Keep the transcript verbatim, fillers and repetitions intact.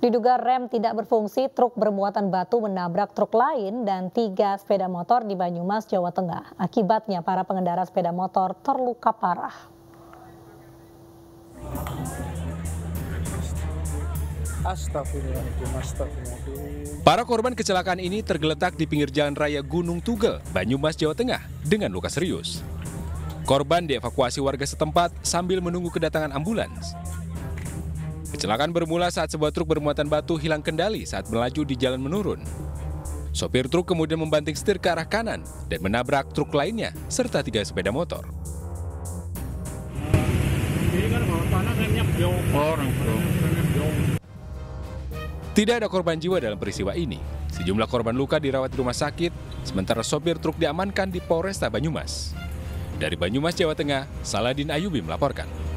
Diduga rem tidak berfungsi, truk bermuatan batu menabrak truk lain dan tiga sepeda motor di Banyumas, Jawa Tengah. Akibatnya para pengendara sepeda motor terluka parah. Para korban kecelakaan ini tergeletak di pinggir jalan raya Gunung Tugel, Banyumas, Jawa Tengah dengan luka serius. Korban dievakuasi warga setempat sambil menunggu kedatangan ambulans. Kecelakaan bermula saat sebuah truk bermuatan batu hilang kendali saat melaju di jalan menurun. Sopir truk kemudian membanting setir ke arah kanan dan menabrak truk lainnya serta tiga sepeda motor. Tidak ada korban jiwa dalam peristiwa ini. Sejumlah korban luka dirawat di rumah sakit, sementara sopir truk diamankan di Polresta Banyumas. Dari Banyumas, Jawa Tengah, Saladin Ayubi melaporkan.